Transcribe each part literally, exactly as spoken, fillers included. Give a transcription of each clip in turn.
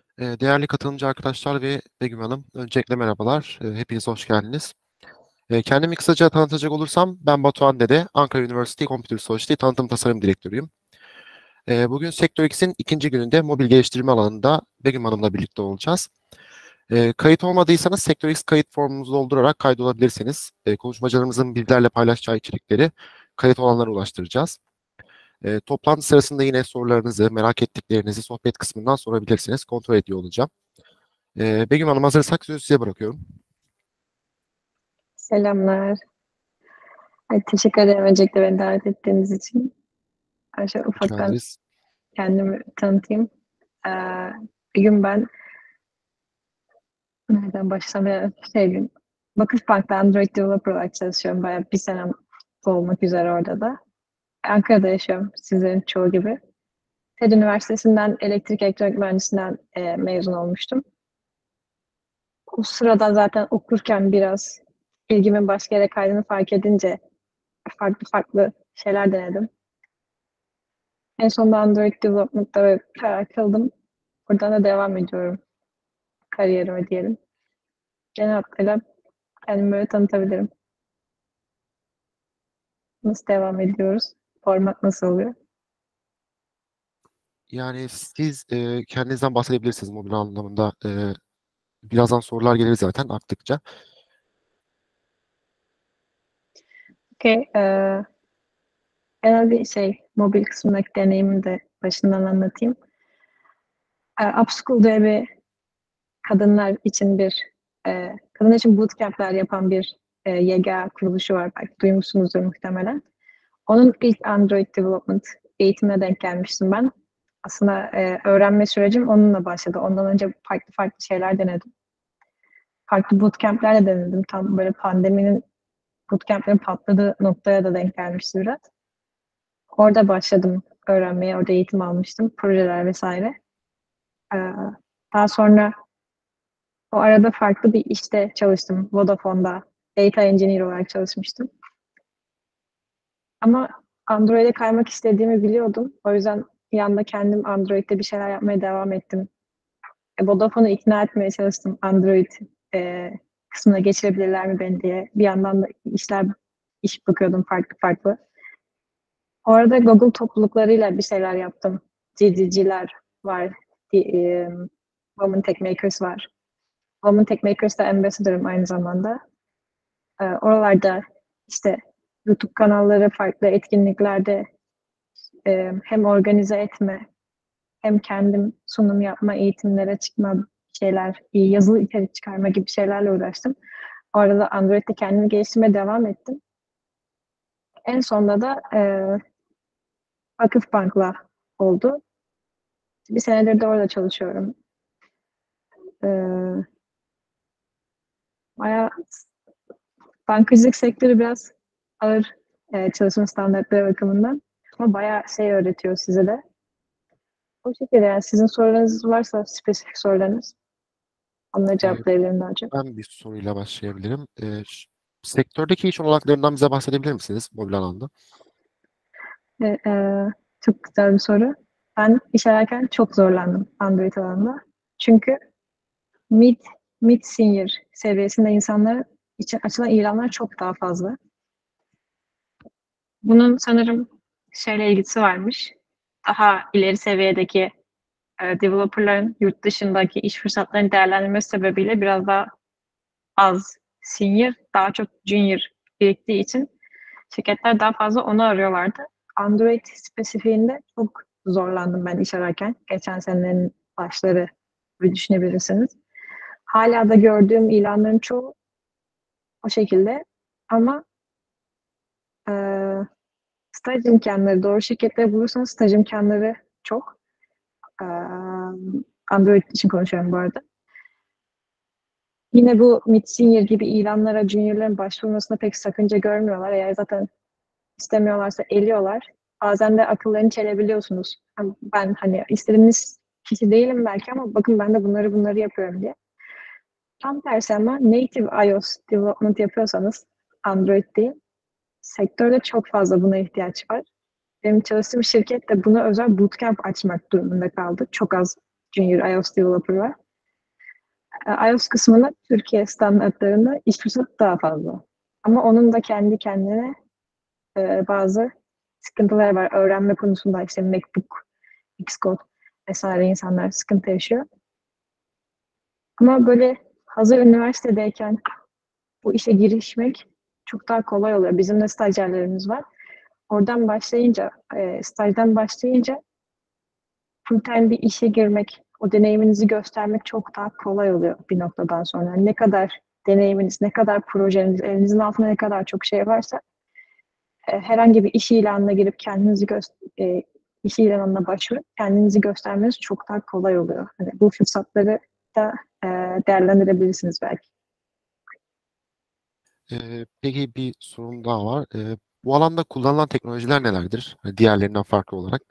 Ee, Değerli katılımcı arkadaşlar ve Begüm Hanım, öncelikle merhabalar. Ee, Hepiniz hoş geldiniz. Ee, Kendimi kısaca tanıtacak olursam, ben Batuhan Dede, Ankara Üniversitesi Computer Society Tanıtım Tasarım Direktörüyüm. Ee, Bugün Sektör X'in ikinci gününde mobil geliştirme alanında Begüm Hanım'la birlikte olacağız. Ee, Kayıt olmadıysanız Sektör X kayıt formumuzu doldurarak kaydolabilirsiniz. Ee, Konuşmacılarımızın bizlerle paylaşacağı içerikleri kayıt olanlara ulaştıracağız. Ee, Toplantı sırasında yine sorularınızı, merak ettiklerinizi sohbet kısmından sorabilirsiniz. Kontrol ediyor olacağım. Ee, Begüm Hanım, hazırsak sözü size bırakıyorum. Selamlar. Ay, teşekkür ederim öncelikle beni davet ettiğiniz için. Ben şöyle Rica ufaktan ederiz. kendimi tanıtayım. Ee, bir gün ben nereden başlasam ya şey diyeyim. Vakıfbank'ta Android Developer olarak çalışıyorum. Bayağı bir senem olmak üzere orada da. Ankara'da yaşıyorum sizlerin çoğu gibi. TED Üniversitesi'nden elektrik elektronik mühendisliğinden e, mezun olmuştum. O sırada zaten okurken biraz ilgimin başka yere kaydığını fark edince farklı farklı şeyler denedim. En sonunda Android Development'ta ve karar kıldım. Buradan da devam ediyorum kariyerime diyelim. Genel hatlarıyla kendimi böyle tanıtabilirim. Nasıl devam ediyoruz? Format nasıl oluyor? Yani siz e, kendinizden bahsedebilirsiniz mobil anlamında. E, birazdan sorular gelir zaten aktıkça. Okay, ee, genel bir şey, mobil kısmındaki deneyimimi de başından anlatayım. Ee, Upschool diye bir kadınlar için bir, e, kadınlar için bootcamp'ler yapan bir e, Y G A kuruluşu var. Belki duymuşsunuzdur muhtemelen. Onun ilk Android Development eğitimine denk gelmiştim ben. Aslında e, öğrenme sürecim onunla başladı. Ondan önce farklı farklı şeyler denedim. Farklı bootcamp'ler de denedim. Tam böyle pandeminin bootcamp'lerin patladığı noktaya da denk gelmişti biraz. Orada başladım öğrenmeye, orada eğitim almıştım. Projeler vesaire. Ee, daha sonra o arada farklı bir işte çalıştım. Vodafone'da Data Engineer olarak çalışmıştım. Ama Android'e kaymak istediğimi biliyordum. O yüzden yanda kendim Android'de bir şeyler yapmaya devam ettim. E, Vodafone'u ikna etmeye çalıştım Android e, kısmına geçirebilirler mi beni diye. Bir yandan da işler iş bakıyordum farklı farklı. O arada Google topluluklarıyla bir şeyler yaptım. G D G'ler var. Di- e, Women Tech Makers var. Women Tech Makers'da ambassador'ım aynı zamanda. E, oralarda işte YouTube kanalları, farklı etkinliklerde e, hem organize etme, hem kendim sunum yapma, eğitimlere çıkma şeyler, yazılı içerik çıkarma gibi şeylerle uğraştım. Orada Android'de kendimi geliştirmeye devam ettim. En sonunda da e, Vakıfbank'la oldu. Bir senedir de orada çalışıyorum. E, bayağı bankacılık sektörü biraz ağır e, çalışma standartları bakımından. Ama bayağı şey öğretiyor size de. O şekilde yani sizin sorularınız varsa spesifik sorularınız onları E, cevaplayabilirim daha çok. Ben bir soruyla başlayabilirim. E, ş- sektördeki iş olanaklarından bize bahsedebilir misiniz mobil alanda? E, e, çok güzel bir soru. Ben iş ararken çok zorlandım Android alanında. Çünkü mid, mid senior seviyesinde insanlar için açılan ilanlar çok daha fazla. Bunun sanırım şeyle ilgisi varmış. Daha ileri seviyedeki e, developerların yurt dışındaki iş fırsatlarını değerlendirmesi sebebiyle biraz daha az senior, daha çok junior biriktiği için şirketler daha fazla onu arıyorlardı. Android spesifiğinde çok zorlandım ben iş ararken. Geçen senelerin başları bir düşünebilirsiniz. Hala da gördüğüm ilanların çoğu o şekilde. Ama e, staj imkanları, doğru şirketleri bulursanız staj imkanları çok. E, Android için konuşuyorum bu arada. Yine bu mid-senior gibi ilanlara juniorların başvurmasına pek sakınca görmüyorlar. Eğer zaten istemiyorlarsa eliyorlar. Bazen de akıllarını çelebiliyorsunuz. Ben hani istediğiniz kişi değilim belki ama bakın ben de bunları bunları yapıyorum diye. Tam tersi ama native iOS development yapıyorsanız Android değil, sektörde çok fazla buna ihtiyaç var. Benim çalıştığım şirket de buna özel bootcamp açmak durumunda kaldı. Çok az Junior iOS Developer var. E, iOS kısmında Türkiye standartlarında iş fırsatı daha fazla. Ama onun da kendi kendine e, bazı sıkıntılar var. Öğrenme konusunda işte MacBook, Xcode vesaire insanlar sıkıntı yaşıyor. Ama böyle hazır üniversitedeyken bu işe girişmek çok daha kolay oluyor. Bizim de stajyerlerimiz var. Oradan başlayınca, e, stajdan başlayınca full time bir işe girmek, o deneyiminizi göstermek çok daha kolay oluyor bir noktadan sonra. Ne kadar deneyiminiz, ne kadar projeniz, elinizin altında ne kadar çok şey varsa e, herhangi bir iş ilanına girip kendinizi gö- e, iş ilanına başvurup kendinizi göstermeniz çok daha kolay oluyor. Hani bu fırsatları da e, değerlendirebilirsiniz belki. Ee, peki bir sorun daha var. Ee, bu alanda kullanılan teknolojiler nelerdir? Hani diğerlerinden farklı olarak.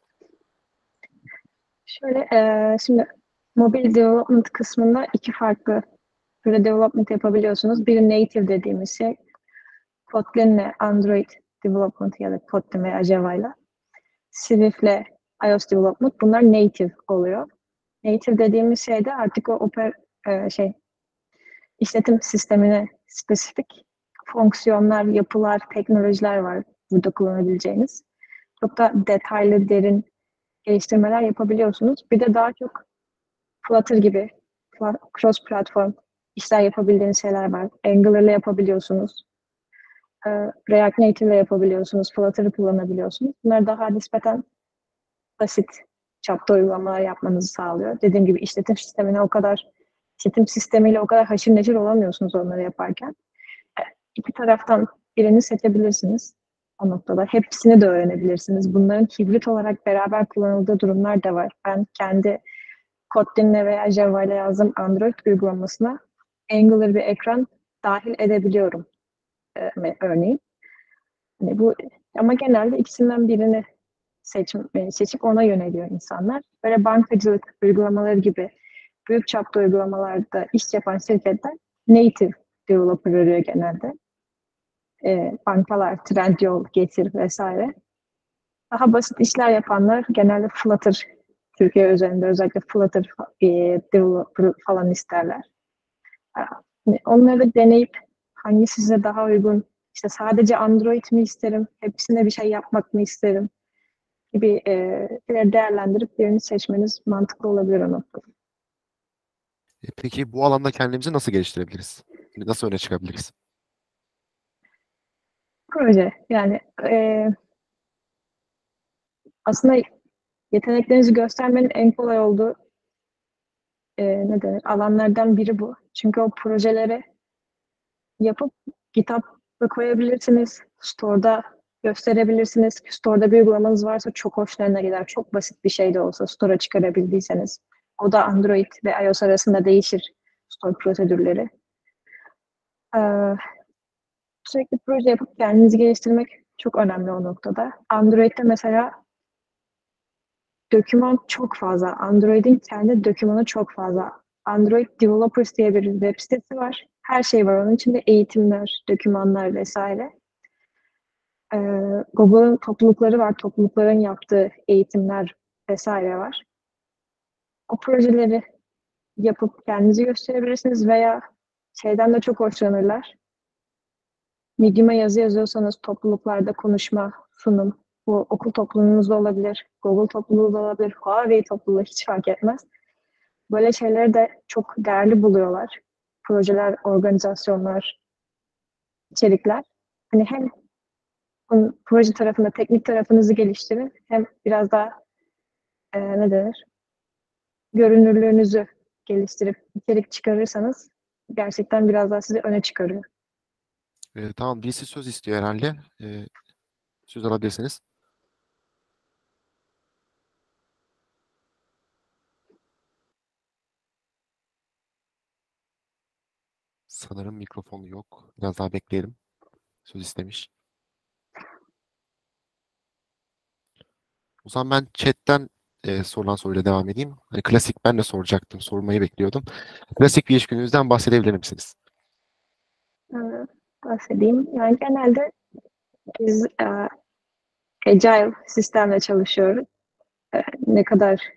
Şöyle, e, şimdi mobil development kısmında iki farklı türde development yapabiliyorsunuz. Biri native dediğimiz şey, Kotlin'le Android development ya da Kotlin veya Java ile. Swift'le iOS development. Bunlar native oluyor. Native dediğimiz şeyde artık o oper, e, şey işletim sistemine spesifik fonksiyonlar, yapılar, teknolojiler var burada kullanabileceğiniz. Çok da detaylı, derin geliştirmeler yapabiliyorsunuz. Bir de daha çok Flutter gibi cross platform işler yapabildiğiniz şeyler var. Angular ile yapabiliyorsunuz. Ee, React Native ile yapabiliyorsunuz. Flutter'ı kullanabiliyorsunuz. Bunlar daha nispeten basit çapta uygulamalar yapmanızı sağlıyor. Dediğim gibi işletim sistemine o kadar işletim sistemiyle o kadar haşır neşir olamıyorsunuz onları yaparken. E, İki taraftan birini seçebilirsiniz o noktada. Hepsini de öğrenebilirsiniz. Bunların hibrit olarak beraber kullanıldığı durumlar da var. Ben kendi Kotlin'le veya Java ile yazdığım Android uygulamasına Angular bir ekran dahil edebiliyorum e, örneğin. Hani bu ama genelde ikisinden birini seçim, e, seçip ona yöneliyor insanlar. Böyle bankacılık uygulamaları gibi büyük çapta uygulamalarda iş yapan şirketler native developer arıyor genelde. E, bankalar, Trendyol, Getir vesaire. Daha basit işler yapanlar genelde Flutter, Türkiye üzerinde özellikle Flutter e, developer falan isterler. Yani onları deneyip hangisi size daha uygun, işte sadece Android mi isterim, hepsine bir şey yapmak mı isterim gibi e, değerlendirip birini seçmeniz mantıklı olabilir o noktada. E, peki bu alanda kendimizi nasıl geliştirebiliriz? Hani nasıl öne çıkabiliriz? Proje yani e, aslında yeteneklerinizi göstermenin en kolay olduğu e, ne denir, alanlardan biri bu. Çünkü o projeleri yapıp GitHub'a koyabilirsiniz. Store'da gösterebilirsiniz. Store'da bir uygulamanız varsa çok hoşlarına gider. Çok basit bir şey de olsa store'a çıkarabildiyseniz. O da Android ve iOS arasında değişir store prosedürleri. Ee, Sürekli proje yapıp kendinizi geliştirmek çok önemli o noktada. Android'de mesela doküman çok fazla. Android'in kendi dokümanı çok fazla. Android Developers diye bir web sitesi var. Her şey var onun içinde. Eğitimler, dokümanlar vesaire. Ee, Google'ın toplulukları var. Toplulukların yaptığı eğitimler vesaire var. O projeleri yapıp kendinizi gösterebilirsiniz veya şeyden de çok hoşlanırlar. Medium'a yazı yazıyorsanız topluluklarda konuşma, sunum, bu okul topluluğunuzda olabilir, Google topluluğu da olabilir, Huawei topluluğu hiç fark etmez. Böyle şeyleri de çok değerli buluyorlar. Projeler, organizasyonlar, içerikler. Hani hem bunun proje tarafında teknik tarafınızı geliştirin hem biraz daha e, ne denir? Görünürlüğünüzü geliştirip içerik çıkarırsanız gerçekten biraz daha sizi öne çıkarıyor. E, tamam, birisi söz istiyor herhalde. E, söz alabilirsiniz. Sanırım mikrofonu yok. Biraz daha bekleyelim. Söz istemiş. O zaman ben chatten e, sorulan soruyla devam edeyim. Hani klasik ben de soracaktım. Sormayı bekliyordum. Klasik bir iş gününüzden bahsedebilir misiniz? Ee, Bahsedeyim. Yani genelde biz e, Agile sistemle çalışıyoruz. E, ne kadar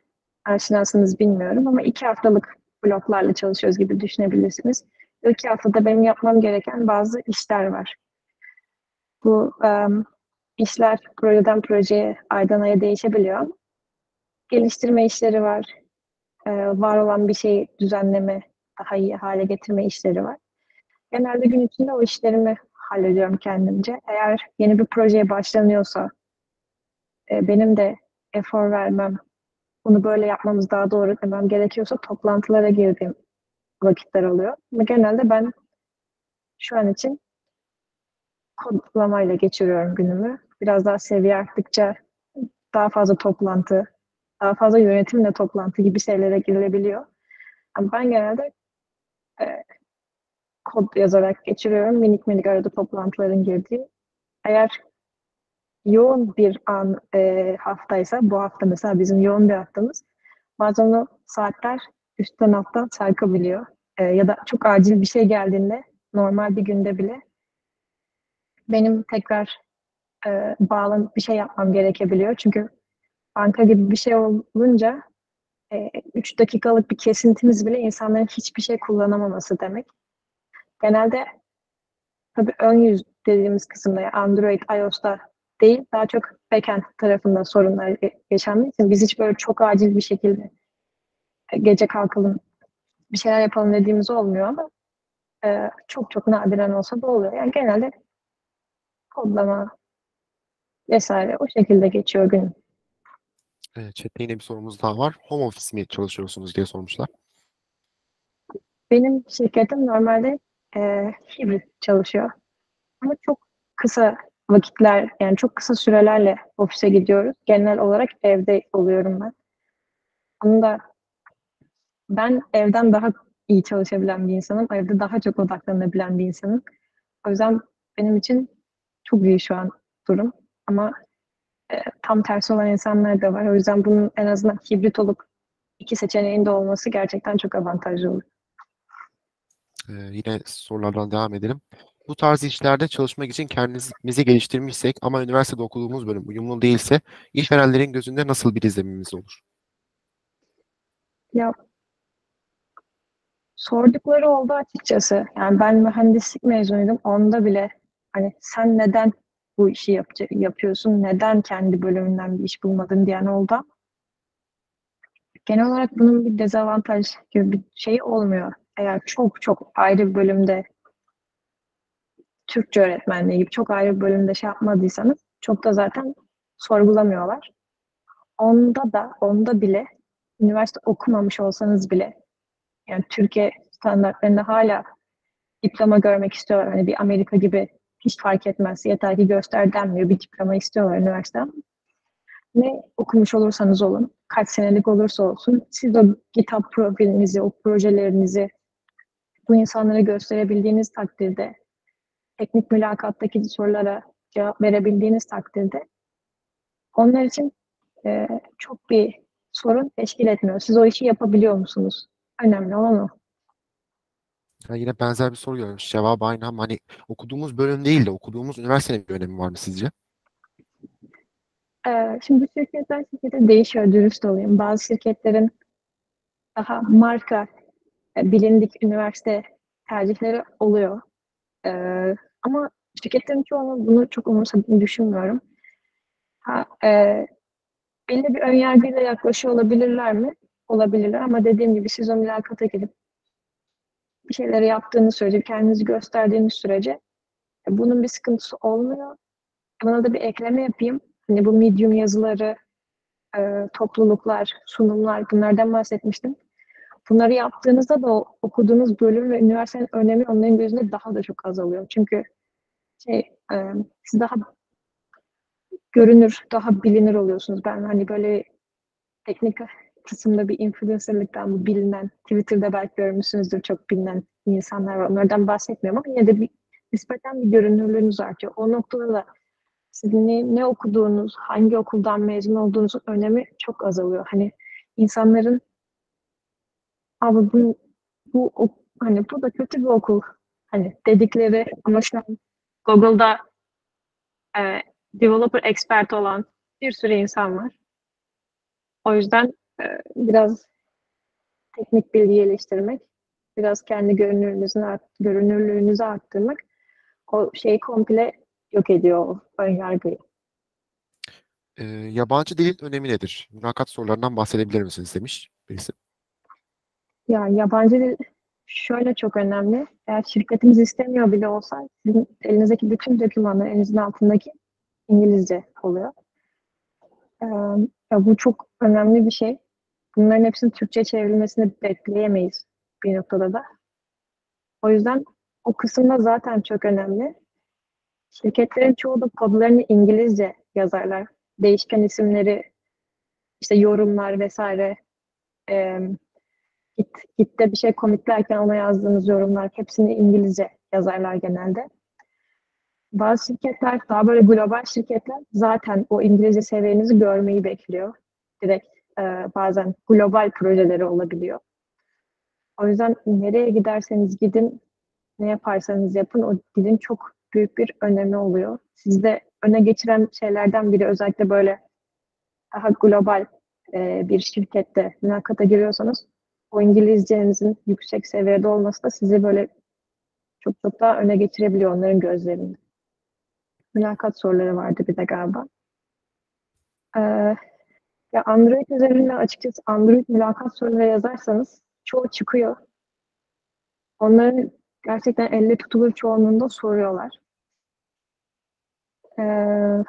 aşinasınız bilmiyorum ama iki haftalık bloklarla çalışıyoruz gibi düşünebilirsiniz. Bu iki haftada benim yapmam gereken bazı işler var. Bu um, işler projeden projeye, aydan aya değişebiliyor ama geliştirme işleri var, e, var olan bir şeyi düzenleme, daha iyi hale getirme işleri var. Genelde gün içinde o işlerimi hallediyorum kendimce. Eğer yeni bir projeye başlanıyorsa e, benim de efor vermem, bunu böyle yapmamız daha doğru demem gerekiyorsa toplantılara girdiğim vakitler oluyor. Ama genelde ben şu an için kodlamayla geçiriyorum günümü. Biraz daha seviye arttıkça daha fazla toplantı, daha fazla yönetimle toplantı gibi şeylere girilebiliyor. Ama ben genelde e, kod yazarak geçiriyorum. Minik minik arada toplantıların girdiği. Eğer yoğun bir an e, haftaysa, bu hafta mesela bizim yoğun bir haftamız, bazen o saatler üstten alttan sarkabiliyor. E, ya da çok acil bir şey geldiğinde normal bir günde bile benim tekrar e, bağlanıp bir şey yapmam gerekebiliyor. Çünkü banka gibi bir şey olunca e, üç dakikalık bir kesintiniz bile insanların hiçbir şey kullanamaması demek. Genelde tabii ön yüz dediğimiz kısımda yani Android, iOS'ta değil, daha çok backend tarafında sorunlar yaşandığı için biz hiç böyle çok acil bir şekilde e, gece kalkalım, bir şeyler yapalım dediğimiz olmuyor ama e, çok çok nadiren olsa da oluyor. Yani genelde kodlama vesaire o şekilde geçiyor gün. E, chatte yine bir sorumuz daha var. Home office mi çalışıyorsunuz diye sormuşlar. Benim şirketim normalde e, hibrit çalışıyor. Ama çok kısa vakitler, yani çok kısa sürelerle ofise gidiyoruz. Genel olarak evde oluyorum ben. Onu da ben evden daha iyi çalışabilen bir insanım. Evde daha çok odaklanabilen bir insanım. O yüzden benim için çok iyi şu an durum. Ama e, tam tersi olan insanlar da var. O yüzden bunun en azından hibrit olup iki seçeneğin de olması gerçekten çok avantajlı olur. E, yine sorulardan devam edelim. Bu tarz işlerde çalışmak için kendimizi geliştirmişsek ama üniversitede okuduğumuz bölüm uyumlu değilse işverenlerin gözünde nasıl bir izlenimimiz olur? Ya sordukları oldu açıkçası. Yani ben mühendislik mezunuydum. Onda bile hani sen neden bu işi yapacak, yapıyorsun? Neden kendi bölümünden bir iş bulmadın diyen oldu. Genel olarak bunun bir dezavantaj gibi bir şey olmuyor. Eğer çok çok ayrı bir bölümde Türkçe öğretmenliği gibi çok ayrı bir bölümde şey yapmadıysanız çok da zaten sorgulamıyorlar. Onda da onda bile üniversite okumamış olsanız bile yani Türkiye standartlarında hala diploma görmek istiyorlar. Hani bir Amerika gibi hiç fark etmez. Yeter ki göster denmiyor. Bir diploma istiyorlar üniversiteden. Ne okumuş olursanız olun, kaç senelik olursa olsun, siz o GitHub profilinizi, o projelerinizi bu insanlara gösterebildiğiniz takdirde, teknik mülakattaki sorulara cevap verebildiğiniz takdirde onlar için e, çok bir sorun teşkil etmiyor. Siz o işi yapabiliyor musunuz? Önemli olan o. Yani yine benzer bir soru görmüş. Cevabı aynı ama hani okuduğumuz bölüm değil de okuduğumuz üniversitenin bir önemi var mı sizce? Ee, şimdi bu şirketler şirkete değişiyor, dürüst olayım. Bazı şirketlerin daha marka, e, bilindik üniversite tercihleri oluyor. Ee, ama şirketlerin çoğunun bunu çok umursadığını düşünmüyorum. Ha, e, belli bir önyargıyla yaklaşıyor olabilirler mi? Olabilirler ama dediğim gibi siz o mülakata gidip bir şeyleri yaptığınız sürece, kendinizi gösterdiğiniz sürece e, bunun bir sıkıntısı olmuyor. Buna da bir ekleme yapayım. Hani bu Medium yazıları, e, topluluklar, sunumlar bunlardan bahsetmiştim. Bunları yaptığınızda da o okuduğunuz bölüm ve üniversitenin önemi onların gözünde daha da çok azalıyor. Çünkü şey, e, siz daha görünür, daha bilinir oluyorsunuz. Ben hani böyle teknik kısımda bir influencerlıktan bu bilinen, Twitter'da belki görmüşsünüzdür çok bilinen insanlar var. Onlardan bahsetmiyorum ama yine de bir nispeten bir görünürlüğünüz artıyor. O noktada da sizin ne, ne okuduğunuz, hangi okuldan mezun olduğunuzun önemi çok azalıyor. Hani insanların abi bu, bu ok- hani bu da kötü bir okul hani dedikleri ama şu an Google'da e, developer expert olan bir sürü insan var. O yüzden Biraz teknik bilgi geliştirmek, biraz kendi görünürlüğünüzü, art, görünürlüğünüzü arttırmak o şeyi komple yok ediyor, o ön yargıyı. Ee, yabancı dilin önemi nedir? Mülakat sorularından bahsedebilir misiniz demiş birisi. Ya yabancı dil şöyle çok önemli. Eğer şirketimiz istemiyor bile olsa sizin elinizdeki bütün dokümanlar elinizin altındaki İngilizce oluyor. Ee, ya bu çok önemli bir şey. Bunların hepsinin Türkçe çevrilmesini bekleyemeyiz bir noktada da. O yüzden o kısımda zaten çok önemli. Şirketlerin çoğu da kodlarını İngilizce yazarlar. Değişken isimleri, işte yorumlar vesaire, e, git, gitte bir şey komiklerken ona yazdığınız yorumlar hepsini İngilizce yazarlar genelde. Bazı şirketler, daha böyle global şirketler zaten o İngilizce seviyenizi görmeyi bekliyor. Direkt e, bazen global projeleri olabiliyor. O yüzden nereye giderseniz gidin, ne yaparsanız yapın, o dilin çok büyük bir önemi oluyor. Sizde öne geçiren şeylerden biri, özellikle böyle daha global e, bir şirkette mülakata giriyorsanız, o İngilizcenizin yüksek seviyede olması da sizi böyle çok çok daha öne geçirebiliyor onların gözlerinde. Mülakat soruları vardı bir de galiba. Ee, ya Android üzerinde açıkçası Android mülakat soruları yazarsanız çoğu çıkıyor. Onların gerçekten elle tutulur çoğunluğunda soruyorlar. Ee,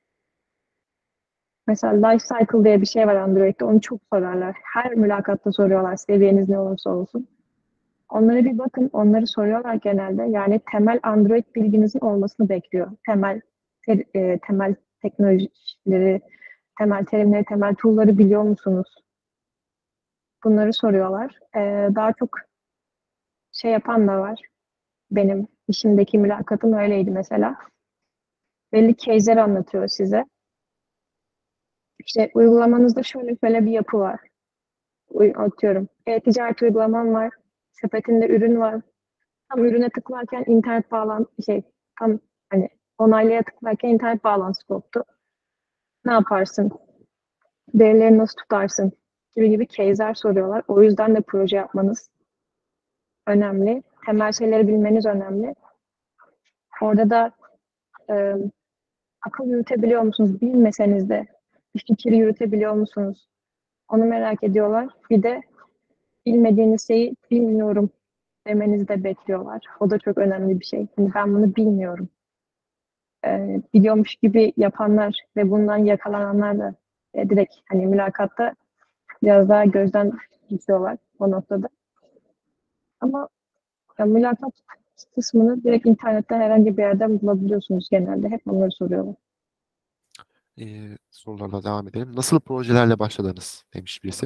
mesela Life Cycle diye bir şey var Android'de. Onu çok sorarlar. Her mülakatta soruyorlar, seviyeniz ne olursa olsun. Onlara bir bakın. Onları soruyorlar genelde. Yani temel Android bilginizin olmasını bekliyor. Temel te- e, temel teknolojileri, temel terimleri, temel tool'ları biliyor musunuz? Bunları soruyorlar. Ee, daha çok şey yapan da var. Benim işimdeki mülakatım öyleydi mesela. Belli case'ler anlatıyor size. İşte uygulamanızda şöyle şöyle bir yapı var. Uy- Atıyorum. E-ticaret uygulamam var. Sepetinde ürün var. Tam ürüne tıklarken internet bağlantı şey tam hani onaylaya tıklarken internet bağlantısı koptu. Ne yaparsın? Verileri nasıl tutarsın? Gibi gibi case'ler soruyorlar. O yüzden de proje yapmanız önemli. Temel şeyleri bilmeniz önemli. Orada da e, akıl yürütebiliyor musunuz? Bilmeseniz de bir fikir yürütebiliyor musunuz? Onu merak ediyorlar. Bir de bilmediğiniz şeyi bilmiyorum demenizi de bekliyorlar. O da çok önemli bir şey. Hani ben bunu bilmiyorum. Ee, biliyormuş gibi yapanlar ve bundan yakalananlar da e, direkt hani mülakatta biraz daha gözden düşüyorlar o noktada. Ama ya, mülakat kısmını direkt internetten herhangi bir yerden bulabiliyorsunuz genelde. Hep onları soruyorlar. Ee, sorularla devam edelim. Nasıl projelerle başladınız demiş birisi.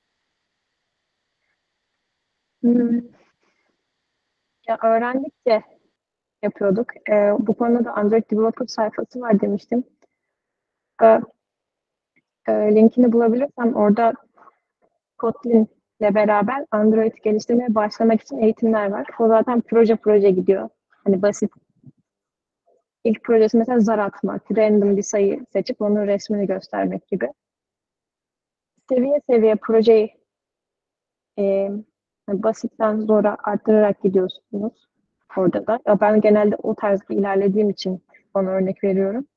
Hmm. Ya öğrendikçe yapıyorduk. Ee, bu konuda da Android Developer sayfası var demiştim. Ee, e, linkini bulabilirsem orada Kotlin ile beraber Android geliştirmeye başlamak için eğitimler var. O zaten proje proje gidiyor. Hani basit. İlk projesi mesela zar atmak, random bir sayı seçip onun resmini göstermek gibi. Seviye seviye projeyi e, basitten zora arttırarak gidiyorsunuz orada da. Ya ben genelde o tarzda ilerlediğim için ona örnek veriyorum.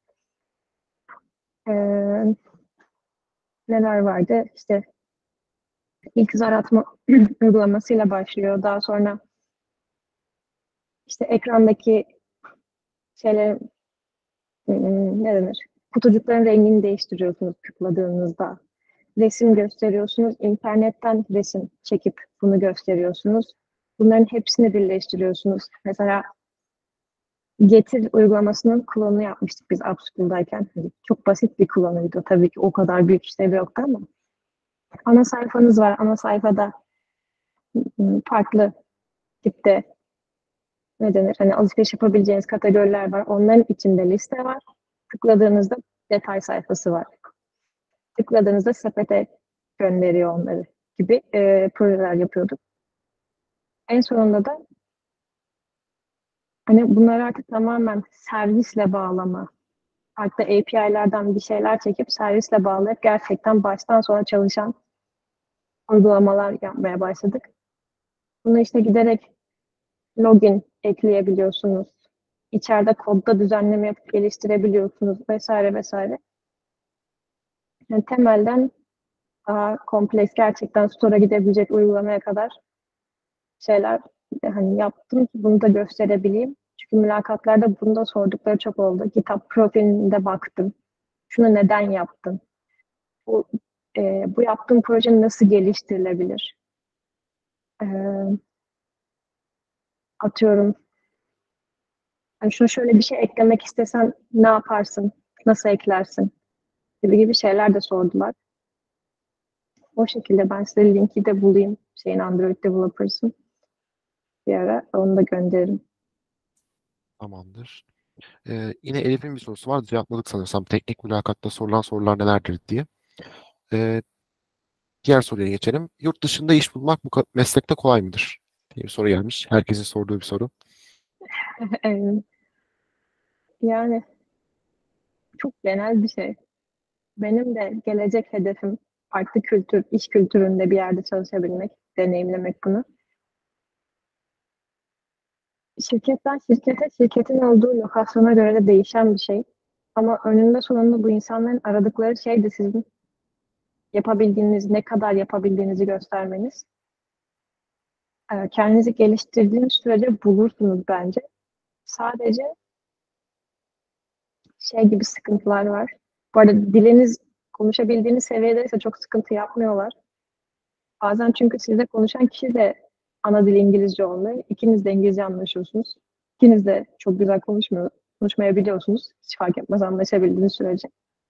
Ee, neler vardı? İşte ilk zar atma uygulamasıyla başlıyor. Daha sonra işte ekrandaki şeyler hmm, ne denir? Kutucukların rengini değiştiriyorsunuz tıkladığınızda. Resim gösteriyorsunuz. İnternetten resim çekip bunu gösteriyorsunuz. Bunların hepsini birleştiriyorsunuz. Mesela Getir uygulamasının klonunu yapmıştık biz Upschool'dayken. Hani çok basit bir klonuydu. Tabii ki o kadar büyük işlevi yoktu ama. Ana sayfanız var. Ana sayfada ım, farklı tipte ne denir? Hani alışveriş yapabileceğiniz kategoriler var. Onların içinde liste var. Tıkladığınızda detay sayfası var. Tıkladığınızda sepete gönderiyor onları gibi e, projeler yapıyorduk. En sonunda da hani bunları artık tamamen servisle bağlama, farklı A P I'lerden bir şeyler çekip servisle bağlayıp gerçekten baştan sona çalışan uygulamalar yapmaya başladık. Bunu işte giderek login ekleyebiliyorsunuz. İçeride kodda düzenleme yapıp geliştirebiliyorsunuz vesaire vesaire. Yani temelden daha kompleks, gerçekten store'a gidebilecek uygulamaya kadar şeyler hani yaptım ki bunu da gösterebileyim. Çünkü mülakatlarda bunu da sordukları çok oldu. GitHub profilinde baktım. Şunu neden yaptın? Bu, e, bu yaptığım proje nasıl geliştirilebilir? E, atıyorum. Hani şunu şöyle bir şey eklemek istesen ne yaparsın? Nasıl eklersin? Gibi gibi şeyler de sordular. O şekilde ben size linki de bulayım. Şeyin Android Developers'ın bir ara. Onu da gönderirim. Tamamdır. Ee, yine Elif'in bir sorusu var. Cevapladık sanırsam. Teknik mülakatta sorulan sorular nelerdir diye. Ee, Diğer soruya geçelim. Yurt dışında iş bulmak bu ka- meslekte kolay mıdır? diye bir soru gelmiş. Herkesin sorduğu bir soru. Ee, yani çok genel bir şey. Benim de gelecek hedefim farklı kültür, iş kültüründe bir yerde çalışabilmek, deneyimlemek bunu. Şirketten şirkete, şirketin olduğu lokasyona göre de değişen bir şey. Ama önünde sonunda bu insanların aradıkları şey de sizin yapabildiğiniz, ne kadar yapabildiğinizi göstermeniz. Ee, Kendinizi geliştirdiğiniz sürece bulursunuz bence. Sadece şey gibi sıkıntılar var. Bu arada diliniz konuşabildiğiniz seviyedeyse çok sıkıntı yapmıyorlar. Bazen çünkü sizle konuşan kişi de ana dili İngilizce olmuyor. İkiniz de İngilizce anlaşıyorsunuz. İkiniz de çok güzel konuşmuyor, konuşmayabiliyorsunuz. Hiç fark etmez anlaşabildiğiniz sürece.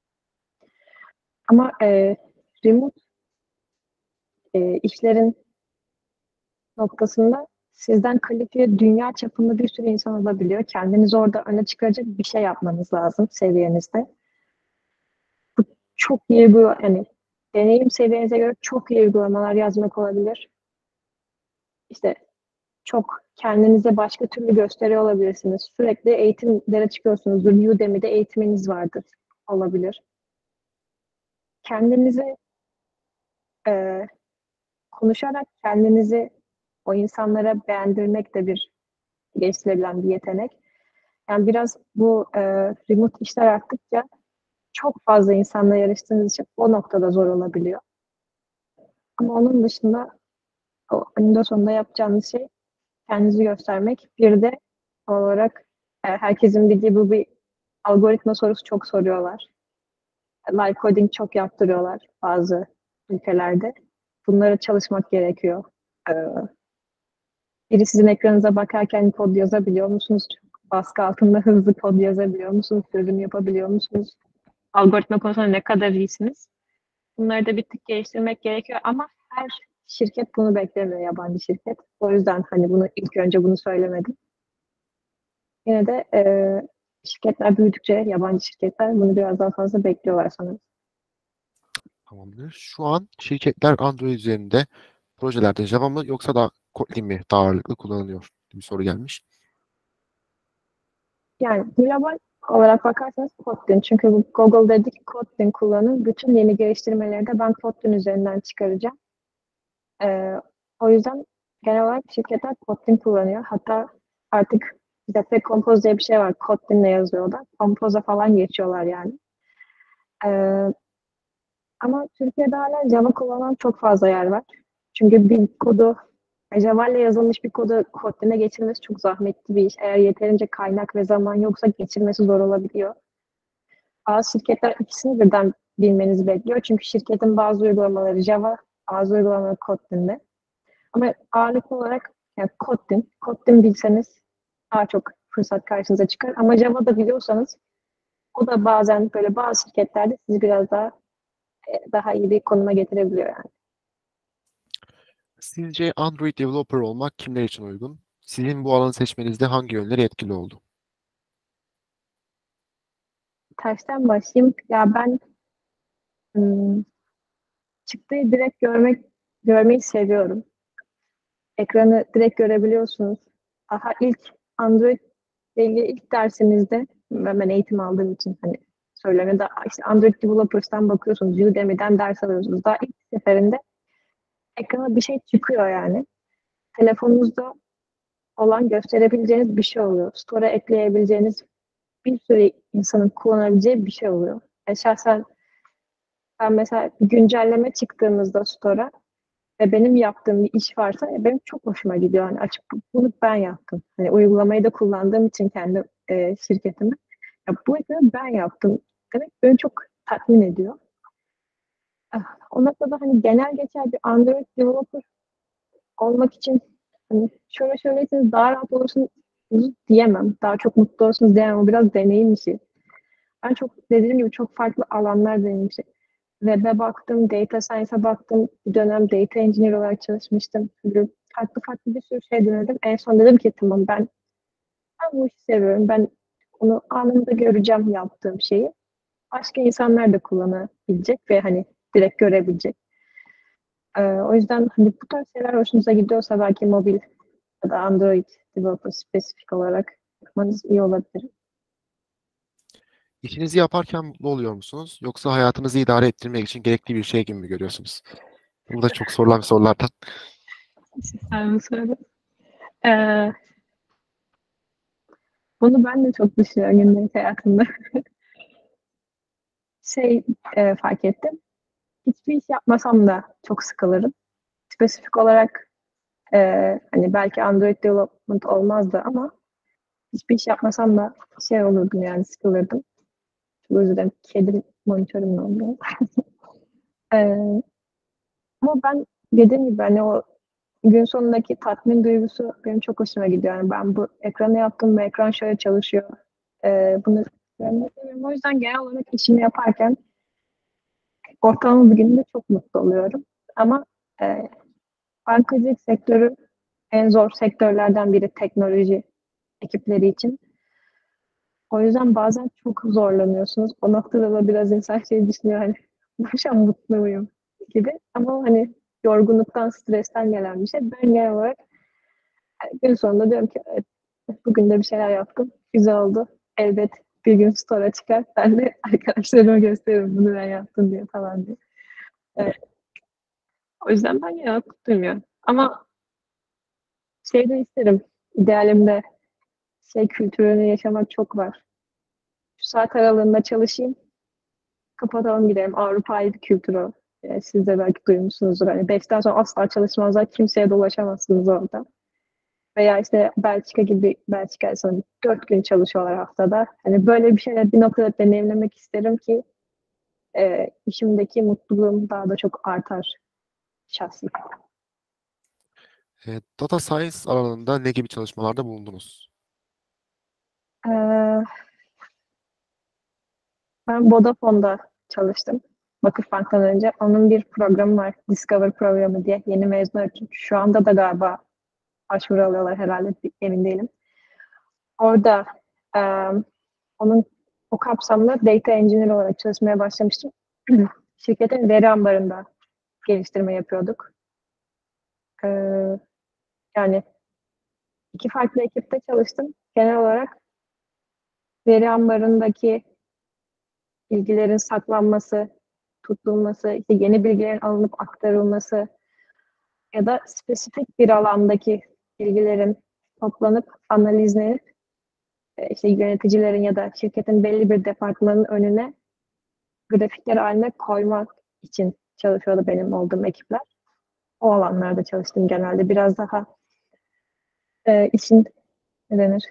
Ama e, remote e, işlerin noktasında sizden kalifiye dünya çapında bir sürü insan olabiliyor. Kendinizi orada öne çıkaracak bir şey yapmanız lazım seviyenizde. Bu çok iyi bir, yani deneyim seviyenize göre çok iyi uygulamalar yazmak olabilir. İşte çok kendinize başka türlü gösteriyor olabilirsiniz. Sürekli eğitimlere çıkıyorsunuzdur. Udemy'de eğitiminiz vardır. Olabilir. Kendinizi e, konuşarak kendinizi o insanlara beğendirmek de bir geliştirebilen bir yetenek. Yani biraz bu e, remote işler arttıkça çok fazla insanla yarıştığınız için o noktada zor olabiliyor. Ama onun dışında o eninde sonunda yapacağınız şey kendinizi göstermek. Bir de olarak e, herkesin bildiği bu bir algoritma sorusu çok soruyorlar. Live coding çok yaptırıyorlar bazı ülkelerde. Bunlara çalışmak gerekiyor. Ee, biri sizin ekranınıza bakarken kod yazabiliyor musunuz? Çok baskı altında hızlı kod yazabiliyor musunuz? Çözüm yapabiliyor musunuz? Algoritma konusunda ne kadar iyisiniz? Bunları da bir tık geliştirmek gerekiyor ama her şirket bunu beklemiyor, yabancı şirket. O yüzden hani bunu ilk önce bunu söylemedim. Yine de e, şirketler büyüdükçe yabancı şirketler bunu biraz daha fazla bekliyorlar sanırım. Tamamdır. Şu an şirketler Android üzerinde projelerde Java mı yoksa da Kotlin mi daha ağırlıklı kullanılıyor? Bir soru gelmiş. Yani global olarak bakarsanız Kotlin. Çünkü bu Google dedi ki Kotlin kullanın. Bütün yeni geliştirmeleri de ben Kotlin üzerinden çıkaracağım. Ee, o yüzden genel olarak şirketler Kotlin kullanıyor. Hatta artık işte Pek Compose diye bir şey var. Kotlin'le yazıyor o da. Compose'a falan geçiyorlar yani. Ee, ama Türkiye'de hala Java kullanan çok fazla yer var. Çünkü bir kodu Java ile yazılmış bir kodu Kotlin'e geçirmesi çok zahmetli bir iş. Eğer yeterince kaynak ve zaman yoksa geçirmesi zor olabiliyor. Bazı şirketler ikisini birden bilmenizi bekliyor. Çünkü şirketin bazı uygulamaları Java, bazı uygulamaları Kotlin'de. Ama ağırlıklı olarak yani Kotlin, Kotlin bilseniz daha çok fırsat karşınıza çıkar. Ama Java da biliyorsanız o da bazen böyle bazı şirketlerde sizi biraz daha e, daha iyi bir konuma getirebiliyor yani. Sizce Android developer olmak kimler için uygun? Sizin bu alanı seçmenizde hangi yönleri etkili oldu? Tersten başlayayım. Ya ben ım, çıktığı direkt görmek görmeyi seviyorum. Ekranı direkt görebiliyorsunuz. Aha ilk Android ile ilgili ilk dersimizde ben, ben eğitim aldığım için hani söyleme de işte Android Developers'tan bakıyorsunuz, Udemy'den ders alıyorsunuz. Daha ilk seferinde ekrana bir şey çıkıyor yani. Telefonunuzda olan gösterebileceğiniz bir şey oluyor. Store'a ekleyebileceğiniz bir sürü insanın kullanabileceği bir şey oluyor. E şahsen ben mesela bir güncelleme çıktığımızda store'a ve benim yaptığım bir iş varsa e, benim çok hoşuma gidiyor. Hani açıp bunu ben yaptım. Hani uygulamayı da kullandığım için kendi e, şirketimi. Ya bu yüzden ben yaptım. Demek beni çok tatmin ediyor. Ah, o noktada hani genel geçer bir Android developer olmak için hani şöyle şöyle daha rahat olursunuz diyemem. Daha çok mutlu olursunuz diyemem. O biraz deneyim işi. Ben çok dediğim gibi çok farklı alanlar denemişim. Web'e baktım, data science'a baktım. Bir dönem data engineer olarak çalışmıştım. Böyle farklı farklı bir sürü şey denedim. En son dedim ki tamam ben, ben bu işi seviyorum. Ben onu anında göreceğim yaptığım şeyi. Başka insanlar da kullanabilecek ve hani direkt görebilecek. Ee, o yüzden hani bu tarz şeyler hoşunuza gidiyorsa belki mobil ya da Android developer spesifik olarak yapmanız iyi olabilir. İşinizi yaparken mutlu oluyor musunuz? Yoksa hayatınızı idare ettirmek için gerekli bir şey gibi mi görüyorsunuz? Bu da çok sorulan sorulardan. Sen mi söyle? Ee, bunu ben de çok düşünüyorum günlük hayatımda. Şey e, fark ettim. Hiçbir iş yapmasam da çok sıkılırım. Spesifik olarak e, hani belki Android development olmazdı ama hiçbir iş yapmasam da şey olurdum yani sıkılırdım. Çok özür dilerim. Kedim monitörümle oluyor. E, ama ben dediğim gibi hani o gün sonundaki tatmin duygusu benim çok hoşuma gidiyor. Yani ben bu ekranı yaptım ve ekran şöyle çalışıyor. E, bunu görmek seviyorum. O yüzden genel olarak işimi yaparken ortalama bir günde çok mutlu oluyorum. Ama e, bankacılık sektörü en zor sektörlerden biri teknoloji ekipleri için. O yüzden bazen çok zorlanıyorsunuz. O noktada da biraz insan şey düşünüyor hani boşa mutlu muyum gibi. Ama hani yorgunluktan, stresten gelen bir şey. Ben genel olarak gün sonunda diyorum ki evet, bugün de bir şeyler yaptım. Güzel oldu. Elbet bir gün story'a çıkar. Ben de arkadaşlarıma gösteririm bunu ben yaptım diye falan diye. Evet. O yüzden ben genel olarak mutluyum ya. Ama şey de isterim. İdealimde şey kültürünü yaşamak çok var. Şu saat aralığında çalışayım, kapatalım gidelim. Avrupa'yı bir kültür o. Ee, siz de belki duymuşsunuzdur. Hani beşten sonra asla çalışmazlar. Kimseye dolaşamazsınız orada. Veya işte Belçika gibi Belçika sonra dört gün çalışıyorlar haftada. Hani böyle bir şeyler bir noktada deneyimlemek isterim ki e, işimdeki mutluluğum daha da çok artar şahsi. E, Data Science alanında ne gibi çalışmalarda bulundunuz? Ee, ben Vodafone'da çalıştım. Vakıfbank'tan önce. Onun bir programı var. Discover programı diye. Yeni mezunlar için. Şu anda da galiba başvuru alıyorlar herhalde. Emin değilim. Orada e, onun o kapsamda data engineer olarak çalışmaya başlamıştım. Şirketin veri ambarında geliştirme yapıyorduk. E, yani iki farklı ekipte çalıştım. Genel olarak veri ambarındaki bilgilerin saklanması, tutulması, işte yeni bilgilerin alınıp aktarılması ya da spesifik bir alandaki bilgilerin toplanıp analizlenip e, işte yöneticilerin ya da şirketin belli bir departmanın önüne grafikler haline koymak için çalışıyordu benim olduğum ekipler. O alanlarda çalıştım genelde. Biraz daha e, işin ne denir?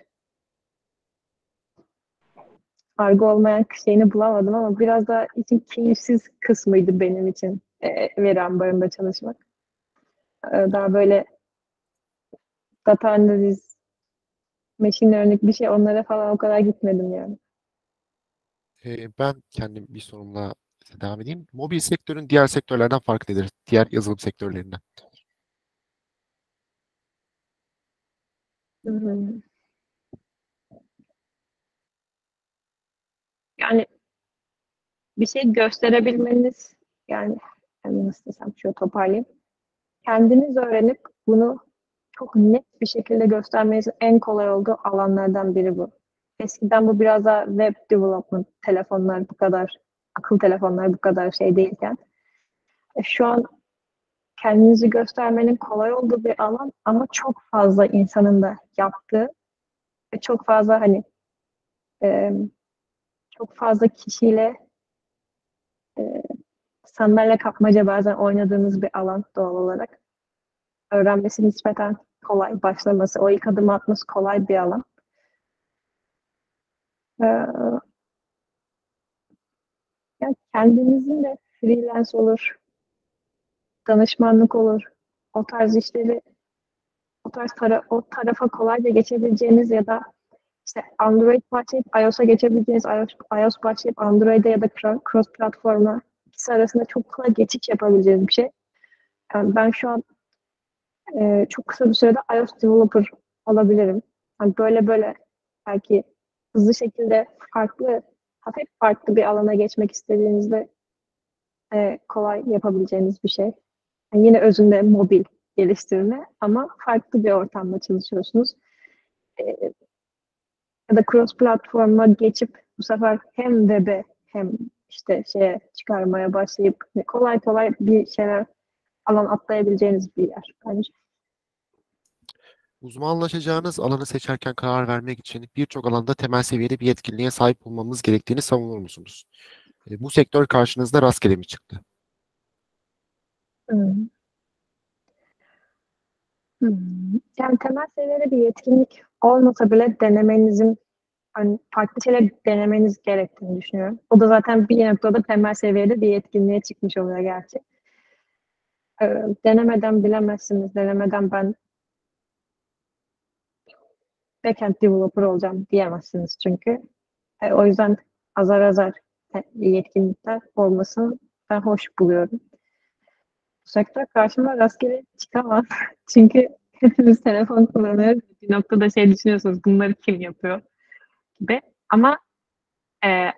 Argo olmayan şeyini bulamadım ama biraz daha işin keyifsiz kısmıydı benim için e, veri ambarında çalışmak. E, daha böyle data analiz, machine learning bir şey onlara falan o kadar gitmedim yani. E, ben kendim bir sorumla devam edeyim. Mobil sektörün diğer sektörlerden farkı nedir? Diğer yazılım sektörlerinden. Hmm. Yani bir şey gösterebilmeniz yani, yani nasıl desem şöyle toparlayayım. Kendiniz öğrenip bunu çok net bir şekilde göstermenizin en kolay olduğu alanlardan biri bu. Eskiden bu biraz daha web development, telefonlar bu kadar, akıl telefonlar bu kadar şey değilken. E, şu an kendinizi göstermenin kolay olduğu bir alan ama çok fazla insanın da yaptığı ve çok fazla hani e, çok fazla kişiyle e, sandalye kapmaca bazen oynadığınız bir alan doğal olarak. Öğrenmesi nispeten kolay, başlaması, o ilk adımı atması kolay bir alan. Ee, yani kendinizin de freelance olur, danışmanlık olur, o tarz işleri, o tarz tara o tarafa kolayca geçebileceğiniz ya da işte Android başlayıp iOS'a geçebileceğiniz, iOS, iOS başlayıp Android'e ya da cross platform'a ikisi arasında çok kolay geçiş yapabileceğiniz bir şey. Yani ben şu an e, çok kısa bir sürede iOS developer olabilirim. Yani böyle böyle belki hızlı şekilde farklı, hafif farklı bir alana geçmek istediğinizde e, kolay yapabileceğiniz bir şey. Yani yine özünde mobil geliştirme ama farklı bir ortamda çalışıyorsunuz. E, ya da cross platforma geçip bu sefer hem web'e hem işte şeye çıkarmaya başlayıp kolay kolay bir şeyler alan atlayabileceğiniz bir yer bence. Uzmanlaşacağınız alanı seçerken karar vermek için birçok alanda temel seviyede bir yetkinliğe sahip olmamız gerektiğini savunur musunuz? E, bu sektör karşınızda rastgele mi çıktı? Hmm. Hmm. Yani temel seviyede bir yetkinlik olmasa bile denemenizin hani farklı şeyler denemeniz gerektiğini düşünüyorum. O da zaten bir noktada temel seviyede bir yetkinliğe çıkmış oluyor gerçi. Ee, denemeden bilemezsiniz. Denemeden ben backend developer olacağım diyemezsiniz çünkü. E, o yüzden azar azar e, yetkinlikler olmasını ben hoş buluyorum. Bu sektör karşıma rastgele çıkamaz. Çünkü hepimiz telefon kullanıyoruz. Bir noktada şey düşünüyorsunuz, bunları kim yapıyor gibi. Ama e,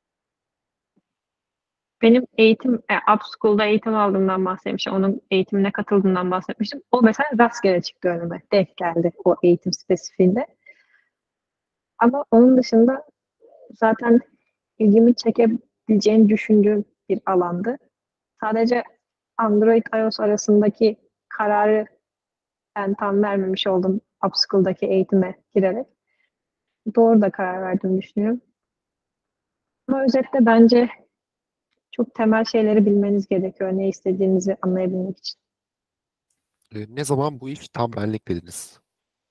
benim eğitim, e, Upschool'da eğitim aldığımdan bahsetmiştim. Onun eğitimine katıldığımdan bahsetmiştim. O mesela rastgele çıktı önüme. Denk geldi o eğitim spesifiğinde. Ama onun dışında zaten ilgimi çekebileceğini düşündüğüm bir alandı. Sadece Android iOS arasındaki kararı ben tam vermemiş oldum Upschool'daki eğitime girerek. Doğru da karar verdiğimi düşünüyorum. Ama özetle bence çok temel şeyleri bilmeniz gerekiyor ne istediğinizi anlayabilmek için. E, ne zaman bu iş tam benlik dediniz?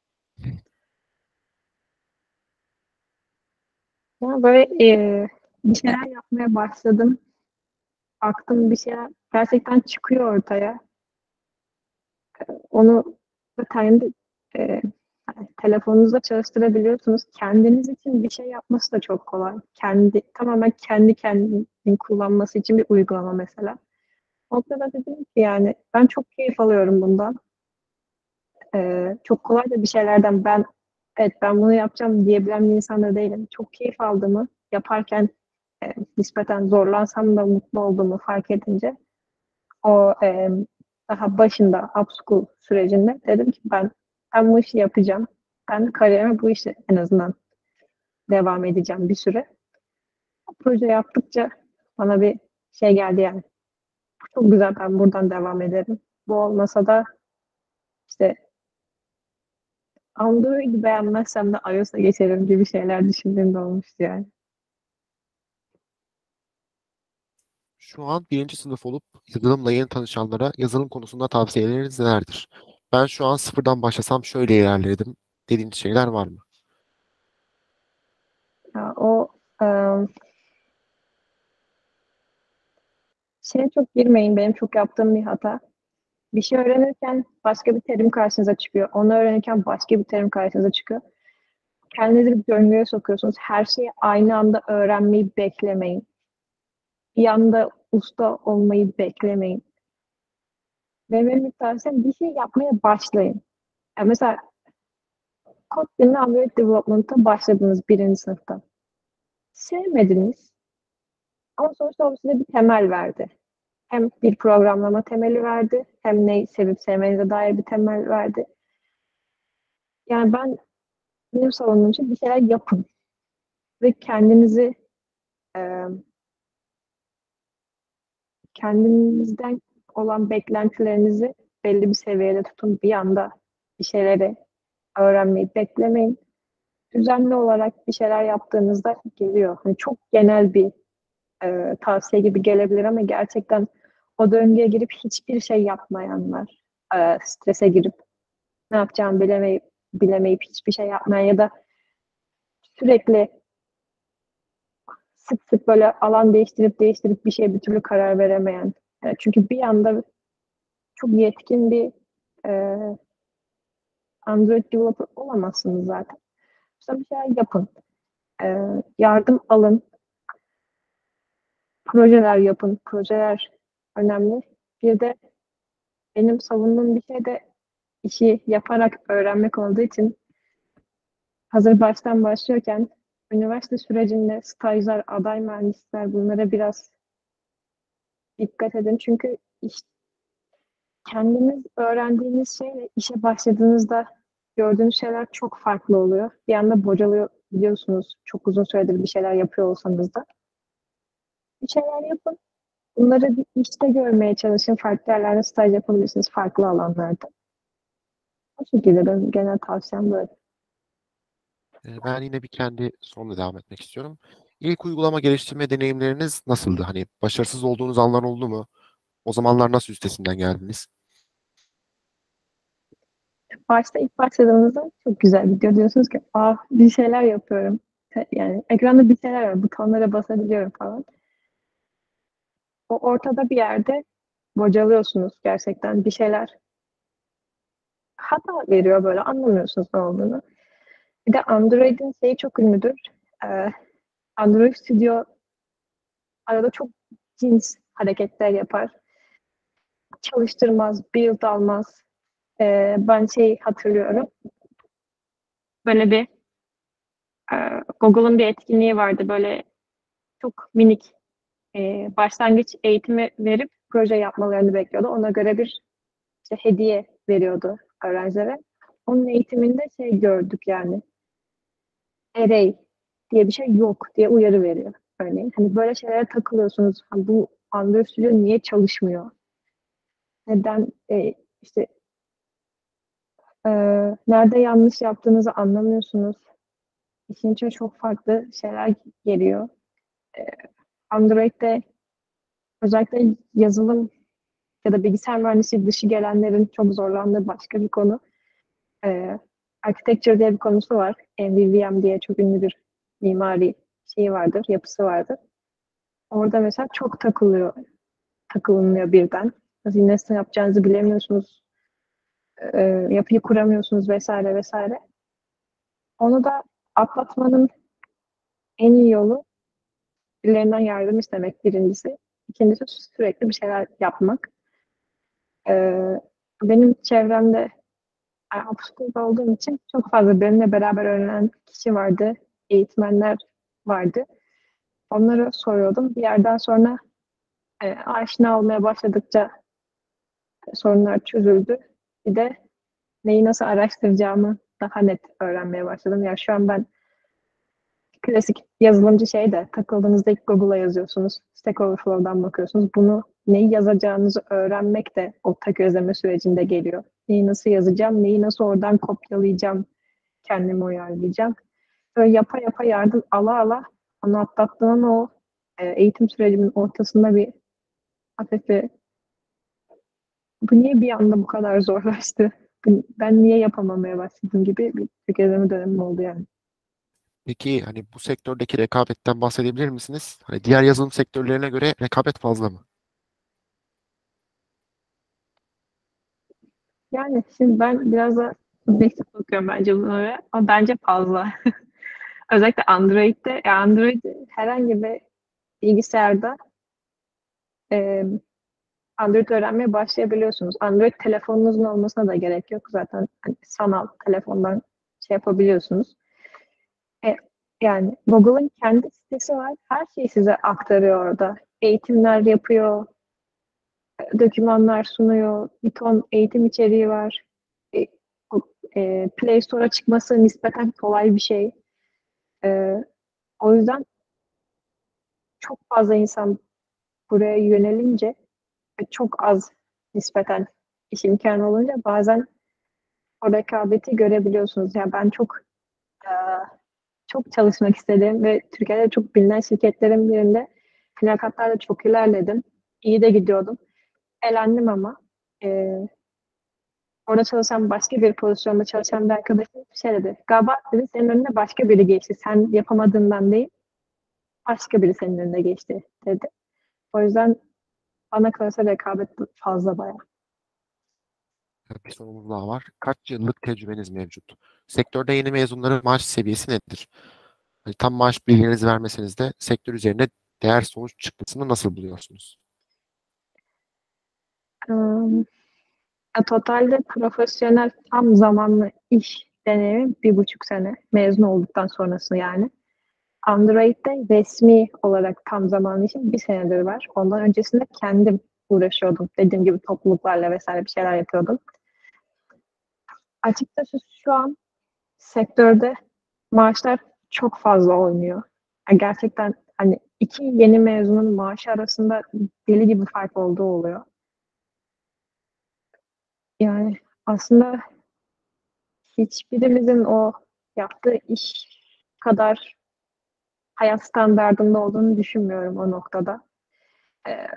Ya böyle e, bir şeyler yapmaya başladım. Baktım bir şeyler gerçekten çıkıyor ortaya. Onu da kendi e, hani telefonunuzda çalıştırabiliyorsunuz. Kendiniz için bir şey yapması da çok kolay. Kendi tamamen kendi kendini kullanması için bir uygulama mesela. O noktada dedim ki yani ben çok keyif alıyorum bundan. E, çok kolay da bir şeylerden ben evet ben bunu yapacağım diyebilen bir insan da değilim. Çok keyif aldığımı yaparken e, nispeten zorlansam da mutlu olduğumu fark edince o e, daha başında upschool sürecinde dedim ki ben ben bu işi yapacağım. Ben kariyerime bu işi en azından devam edeceğim bir süre. O proje yaptıkça bana bir şey geldi yani. Çok güzel ben buradan devam ederim. Bu olmasa da işte Android'i beğenmezsem de iOS'a geçerim gibi şeyler düşündüğüm de olmuştu yani. Şu an birinci sınıf olup yazılımla yeni tanışanlara yazılım konusunda tavsiyeleriniz nelerdir? Ben şu an sıfırdan başlasam şöyle ilerledim dediğiniz şeyler var mı? Ya o e, şeye çok girmeyin. Benim çok yaptığım bir hata. Bir şey öğrenirken başka bir terim karşınıza çıkıyor. Onu öğrenirken başka bir terim karşınıza çıkıyor. Kendinizi bir döngüye sokuyorsunuz. Her şeyi aynı anda öğrenmeyi beklemeyin. Bir anda usta olmayı beklemeyin. Ve benim tavsiyem bir şey yapmaya başlayın. Yani mesela Kotlin Android Development'a başladınız birinci sınıfta. Sevmediniz ama sonuçta o size bir temel verdi. Hem bir programlama temeli verdi, hem neyi sevip sevmenize dair bir temel verdi. Yani ben benim savunduğum bir şeyler yapın ve kendinizi e, kendinizden olan beklentilerinizi belli bir seviyede tutun. Bir anda bir şeyleri öğrenmeyi beklemeyin. Düzenli olarak bir şeyler yaptığınızda geliyor. Hani çok genel bir e, tavsiye gibi gelebilir ama gerçekten o döngüye girip hiçbir şey yapmayanlar, e, strese girip ne yapacağımı bilemeyip, bilemeyip hiçbir şey yapmayan ya da sürekli sık sık böyle alan değiştirip değiştirip bir şeye bir türlü karar veremeyen. Yani çünkü bir anda çok yetkin bir e, Android developer olamazsınız zaten. İşte bir şeyler yapın. E, yardım alın. Projeler yapın. Projeler önemli. Bir de benim savunduğum bir şey de işi yaparak öğrenmek olduğu için hazır baştan başlıyorken üniversite sürecinde stajlar, aday mühendisler bunlara biraz dikkat edin. Çünkü iş, kendiniz öğrendiğiniz şeyle işe başladığınızda gördüğünüz şeyler çok farklı oluyor. Bir anda bocalıyor biliyorsunuz. Çok uzun süredir bir şeyler yapıyor olsanız da. Bir şeyler yapın. Bunları bir işte görmeye çalışın. Farklı yerlerde staj yapabilirsiniz. Farklı alanlarda. O şekilde benim genel tavsiyem böyle. E, ben yine bir kendi sorumla devam etmek istiyorum. İlk uygulama geliştirme deneyimleriniz nasıldı? Hani başarısız olduğunuz anlar oldu mu? O zamanlar nasıl üstesinden geldiniz? Başta ilk başladığınızda çok güzel gidiyor. Diyorsunuz ki ah bir şeyler yapıyorum. Yani ekranda bir şeyler var. Butonlara basabiliyorum falan. O ortada bir yerde bocalıyorsunuz gerçekten. Bir şeyler hata veriyor böyle. Anlamıyorsunuz ne olduğunu. Bir de Android'in şeyi çok ünlüdür. Ee, Android Studio arada çok cins hareketler yapar. Çalıştırmaz, build almaz. Ee, ben şey hatırlıyorum. Böyle bir e, Google'ın bir etkinliği vardı. Böyle çok minik e, başlangıç eğitimi verip proje yapmalarını bekliyordu. Ona göre bir işte hediye veriyordu öğrencilere. Onun eğitiminde şey gördük yani. Array diye bir şey yok diye uyarı veriyor örneğin. Hani böyle şeylere takılıyorsunuz. Hani bu Android Studio niye çalışmıyor? Neden e, işte e, nerede yanlış yaptığınızı anlamıyorsunuz. İşin içine çok farklı şeyler geliyor. E, Android'de özellikle yazılım ya da bilgisayar mühendisliği dışı gelenlerin çok zorlandığı başka bir konu. E, Architecture diye bir konusu var. M V V M diye çok ünlü bir mimari şeyi vardır, yapısı vardır. Orada mesela çok takılıyor, takılınıyor birden. Nasıl nasıl yapacağınızı bilemiyorsunuz, e, yapıyı kuramıyorsunuz vesaire vesaire. Onu da atlatmanın en iyi yolu birilerinden yardım istemek birincisi. İkincisi sürekli bir şeyler yapmak. E, benim çevremde yani upskill olduğum için çok fazla benimle beraber öğrenen kişi vardı, eğitmenler vardı. Onlara soruyordum. Bir yerden sonra e, aşina olmaya başladıkça sorunlar çözüldü. Bir de neyi nasıl araştıracağımı daha net öğrenmeye başladım. Yani şu an ben klasik yazılımcı şey de takıldığınızda ilk Google'a yazıyorsunuz. Stack Overflow'dan bakıyorsunuz. Bunu neyi yazacağınızı öğrenmek de o taközleme sürecinde geliyor. Neyi nasıl yazacağım, neyi nasıl oradan kopyalayacağım, kendimi uyarlayacağım. Böyle yapa yapa yardım ala ala onu atlattığım o e, eğitim sürecimin ortasında bir hafif bir bu niye bir anda bu kadar zorlaştı? Ben niye yapamamaya başladım gibi bir tökezleme dönemim oldu yani. Peki hani bu sektördeki rekabetten bahsedebilir misiniz? Hani diğer yazılım sektörlerine göre rekabet fazla mı? Yani şimdi ben biraz da subjektif bakıyorum bence bunlara ama bence fazla. Özellikle Android'de, ya Android herhangi bir bilgisayarda e, Android öğrenmeye başlayabiliyorsunuz. Android telefonunuzun olmasına da gerek yok. Zaten hani sanal telefondan şey yapabiliyorsunuz. E, yani Google'ın kendi sitesi var. Her şeyi size aktarıyor orada. Eğitimler yapıyor, dokümanlar sunuyor, bir ton eğitim içeriği var. E, e, Play Store'a çıkması nispeten kolay bir şey. E, o yüzden çok fazla insan buraya yönelince çok az. nispeten iş imkânı olunca bazen o rekabeti görebiliyorsunuz. Yani ben çok, eee, çok çalışmak istediğim ve Türkiye'de çok bilinen şirketlerin birinde mülakatlarda çok ilerledim. İyi de gidiyordum. Elendim ama. Eee, orada çalışan, başka bir pozisyonda çalışan bir arkadaşım şey dedi, "Galiba" dedi, "senin önüne başka biri geçti. Sen yapamadığından değil, başka biri senin önüne geçti." dedi. O yüzden bana kalırsa rekabet fazla bayağı. Bir sorumuz daha var. Kaç yıllık tecrübeniz mevcut? Sektörde yeni mezunların maaş seviyesi nedir? Hani tam maaş bilgilerinizi vermeseniz de sektör üzerinde değer sonuç çıktısını nasıl buluyorsunuz? Imm, ya, totalde profesyonel tam zamanlı iş deneyimim bir buçuk sene. Mezun olduktan sonrası yani. Android'de resmî olarak tam zamanlı işim bir senedir var. Ondan öncesinde kendim uğraşıyordum. Dediğim gibi topluluklarla vesaire bir şeyler yapıyordum. Açıkçası şu an sektörde maaşlar çok fazla oynuyor. Ya, gerçekten, hani, iki yeni mezunun maaşı arasında deli gibi fark olduğu oluyor. Yani, aslında hiçbirimizin o yaptığı iş kadar hayat standardında olduğunu düşünmüyorum o noktada. Eee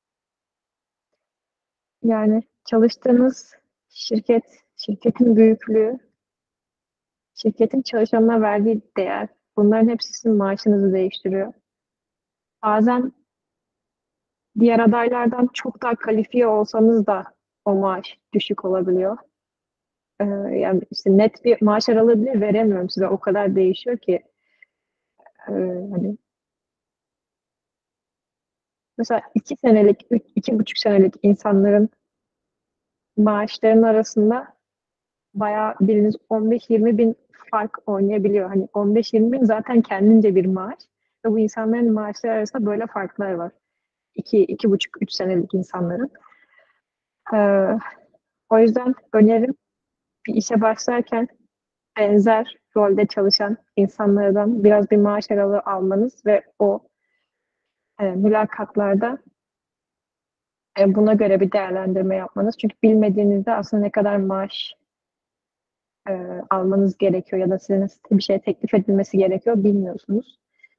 Yani, çalıştığınız şirket, şirketin büyüklüğü, şirketin çalışanına verdiği değer, bunların hepsi sizin maaşınızı değiştiriyor. Bazen diğer adaylardan çok daha kalifiye olsanız da o maaş düşük olabiliyor. Eee, yani, işte, net bir maaş aralığı bile veremiyorum size. O kadar değişiyor ki. Eee, hani mesela iki senelik, üç iki buçuk senelik insanların maaşlarının arasında bayağı bildiğiniz on beş yirmi bin fark oynayabiliyor. Hani on beş yirmi bin zaten kendince bir maaş ve bu insanların maaşları arasında böyle farklar var. iki iki buçuk üç senelik insanların. Eee, o yüzden önerim bir işe başlarken benzer rolde çalışan insanlardan biraz bir maaş aralığı almanız ve o, eee, mülakatlarda eee, buna göre bir değerlendirme yapmanız. Çünkü bilmediğinizde aslında ne kadar maaş, eee, almanız gerekiyor ya da size nasıl bir şey teklif edilmesi gerekiyor bilmiyorsunuz.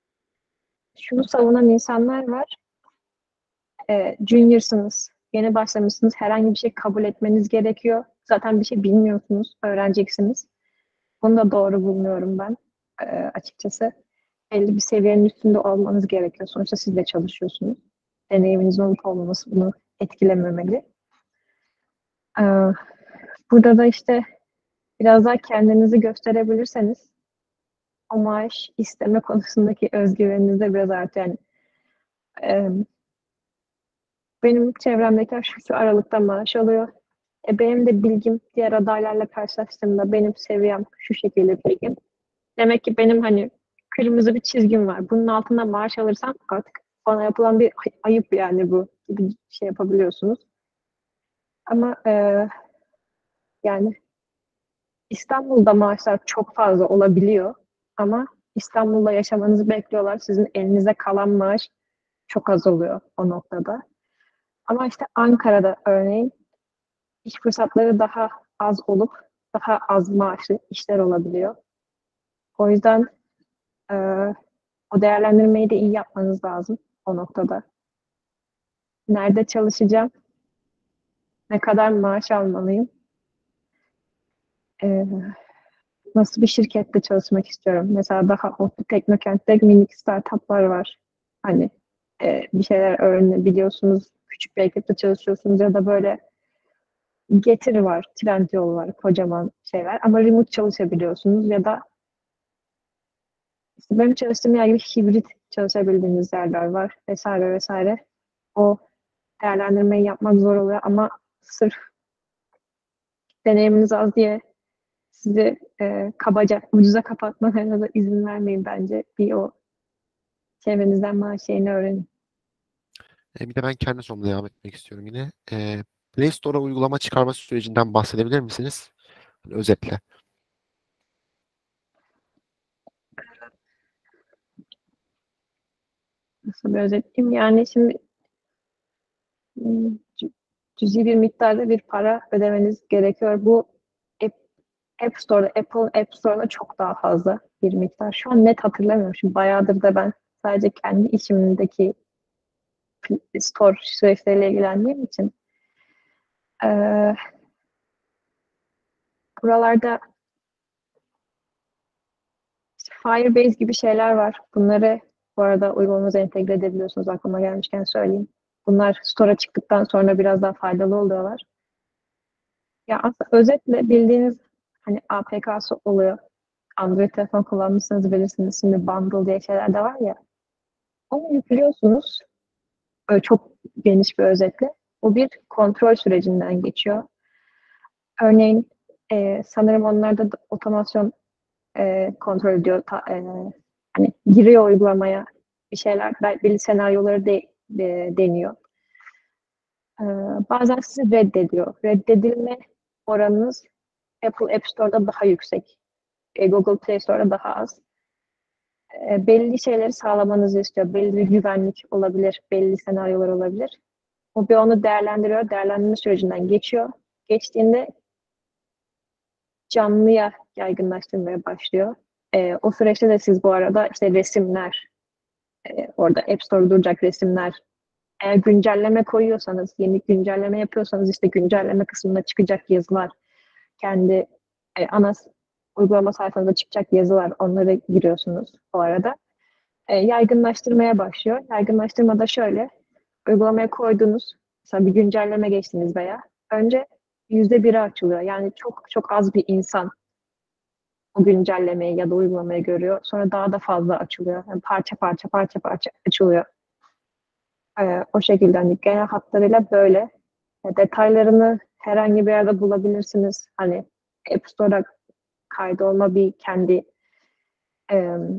Şunu savunan insanlar var, eee, junior'sınız, yeni başlamışsınız, herhangi bir şey kabul etmeniz gerekiyor. Zaten bir şey bilmiyorsunuz, öğreneceksiniz. Bunu da doğru bulmuyorum ben, eee, açıkçası. Belli bir seviyenin üstünde olmanız gerekiyor. Sonuçta siz de çalışıyorsunuz. Deneyiminizin olup olmaması bunu etkilememeli. Eee, burada da, işte, biraz daha kendinizi gösterebilirseniz o maaş isteme konusundaki öz güveniniz de biraz artıyor. Yani, emm benim çevremdekiler şu şu aralıkta maaş alıyor. E, benim de bilgim diğer adaylarla karşılaştığımda benim seviyem şu şekilde bilgim. Demek ki benim, hani, kırmızı bir çizgim var. Bunun altında maaş alırsam artık bana yapılan bir ay ayıp yani bu gibi şey yapabiliyorsunuz. Ama, eee, yani İstanbul'da maaşlar çok fazla olabiliyor ama İstanbul'da yaşamanızı bekliyorlar. Sizin elinize kalan maaş çok az oluyor o noktada. Ama, işte, Ankara'da örneğin iş fırsatları daha az olup daha az maaşlı işler olabiliyor. O yüzden, eee, o değerlendirmeyi de iyi yapmanız lazım o noktada. Nerede çalışacağım? Ne kadar maaş almalıyım? Eee, nasıl bir şirkette çalışmak istiyorum? Mesela daha ODTÜ Teknokent'te minik startup'lar var. Hani, eee, bir şeyler öğrenebiliyorsunuz, küçük bir ekiple çalışıyorsunuz ya da böyle Getir var, Trendyol var, kocaman şeyler ama remote çalışabiliyorsunuz ya da İşte benim çalıştığım yer gibi hibrit çalışabildiğiniz yerler var vesaire vesaire. O değerlendirmeyi yapmak zor oluyor ama sırf deneyiminiz az diye sizi, eee, kabaca ucuza kapatmalarına da izin vermeyin bence. Bir o çevrenizden maaş şeyini öğrenin. E, bir de ben kendi sorumla devam etmek istiyorum yine. E, Play Store'a uygulama çıkarma sürecinden bahsedebilir misiniz? Hani özetle. Nasıl bir özetleyeyim? Yani şimdi, ımm, cüzi bir miktarda bir para ödemeniz gerekiyor. Bu App, App Store'da, Apple App Store'da çok daha fazla bir miktar. Şu an net hatırlamıyorum. Şimdi bayağıdır da ben sadece kendi işimdeki store süreçleriyle ilgilendiğim için ee, buralarda Firebase gibi şeyler var. Bunları bu arada uygulamanıza entegre edebiliyorsunuz. Aklıma gelmişken söyleyeyim. Bunlar store'a çıktıktan sonra biraz daha faydalı oluyorlar. Ya aslında özetle bildiğiniz hani A P K'sı oluyor. Android telefon kullanmışsınız bilirsiniz. Şimdi bundle diye şeyler de var ya. Onu yüklüyorsunuz. Böyle çok geniş bir özetle. O bir kontrol sürecinden geçiyor. Örneğin e, sanırım onlarda da otomasyon e, kontrol ediyor. Ta, e, hani giriyor uygulamaya bir şeyler, belli senaryoları de, de, deniyor. E, bazen sizi reddediyor. Reddedilme oranınız Apple App Store'da daha yüksek. E, Google Play Store'da daha az. E, belli şeyleri sağlamanızı istiyor. Belli bir güvenlik olabilir, belli senaryolar olabilir. O bir onu değerlendiriyor. Değerlendirme sürecinden geçiyor. Geçtiğinde canlıya yaygınlaştırmaya başlıyor. E, o süreçte de siz bu arada işte resimler, e, orada App Store duracak resimler, eğer güncelleme koyuyorsanız, yeni güncelleme yapıyorsanız işte güncelleme kısmında çıkacak yazılar, kendi e, ana uygulama sayfanızda çıkacak yazılar, onları giriyorsunuz bu arada. E, yaygınlaştırmaya başlıyor. Yaygınlaştırmada şöyle, uygulamaya koydunuz, mesela bir güncelleme geçtiniz veya önce yüzde biri açılıyor. Yani çok çok az bir insan o güncellemeyi ya da uygulamayı görüyor. Sonra daha da fazla açılıyor. Yani parça parça parça parça açılıyor. Ee, o şekilde hani genel hatlarıyla böyle. E, detaylarını herhangi bir yerde bulabilirsiniz. Hani App Store'a kaydolma bir kendi e,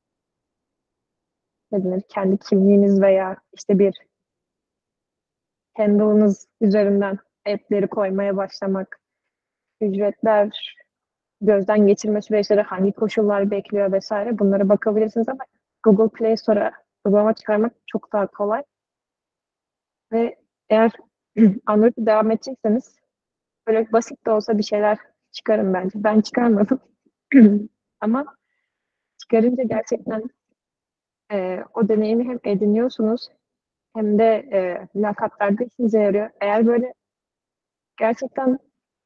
ne denir, kendi kimliğiniz veya işte bir handle'ınız üzerinden app'leri koymaya başlamak, ücretler, gözden geçirme süreçleri, hangi koşullar bekliyor vesaire bunlara bakabilirsiniz ama Google Play Store'a uygulama çıkarmak çok daha kolay ve eğer Android'de devam edecekseniz böyle basit de olsa bir şeyler çıkarın bence. Ben çıkarmadım ama çıkarınca gerçekten e, o deneyimi hem ediniyorsunuz hem de e, mülakatlarda işinize yarıyor. Eğer böyle gerçekten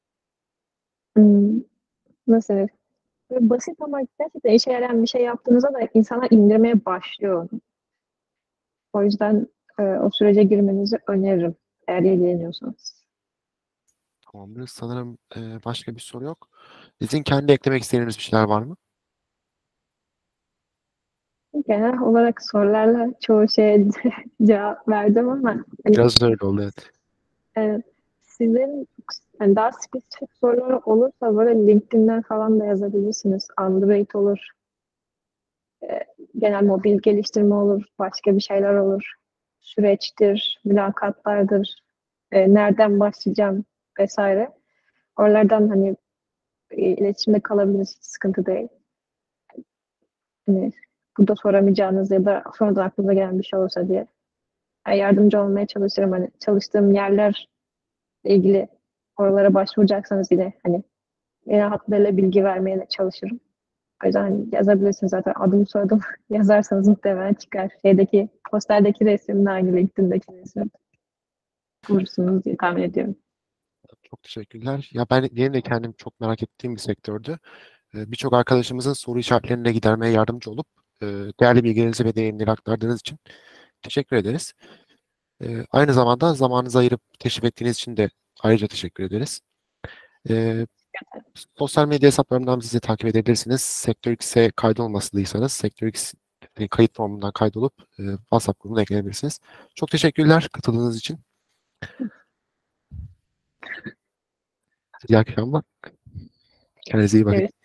hmm, nasıl denir? Böyle basit ama gerçekten işe yarayan bir şey yaptığınızda da insanlar indirmeye başlıyor onu. O yüzden e, o sürece girmenizi öneririm eğer ilgileniyorsanız. Tamamdır. Sanırım e, başka bir soru yok. Sizin kendi eklemek istediğiniz bir şeyler var mı? Genel olarak sorularla çoğu şeye cevap verdim ama hani Biraz öyle oldu, evet. e, sizlerin yani daha spesifik soruları olursa böyle LinkedIn'den falan da yazabilirsiniz. Android olur, e, genel mobil geliştirme olur, başka bir şeyler olur. Süreçtir, mülakatlardır, e, nereden başlayacağım vesaire. Oralardan hani e, iletişimde kalabiliriz, hiç sıkıntı değil. Hani burada soramayacağınız ya da sonradan aklınıza gelen bir şey olursa diye. Yani yardımcı olmaya çalışırım. Hani çalıştığım yerlerle ilgili oralara başvuracaksanız yine hani yine hatlarıyla bilgi vermeye de çalışırım. O yüzden hani yazabilirsiniz zaten adım soyadım yazarsanız muhtemelen çıkar. Şeydeki posterdeki resimle aynı LinkedIn'deki resim bulursunuz diye tahmin ediyorum. Çok teşekkürler. Ya ben benim de kendim çok merak ettiğim bir sektördü. E, Birçok arkadaşımızın soru işaretlerini de gidermeye yardımcı olup e, değerli bilgilerinizi ve deneyimleri aktardığınız için teşekkür ederiz. E, Aynı zamanda zamanınızı ayırıp teşrif ettiğiniz için de ayrıca teşekkür ederiz. E, Sosyal medya hesaplarımdan bizi takip edebilirsiniz. Sektör X'e kaydolmasıydıysanız Sektör X e, kayıt formundan kaydolup e, WhatsApp grubuna eklenebilirsiniz. Çok teşekkürler katıldığınız için. İyi akşamlar. Kendinize iyi bakın. Evet.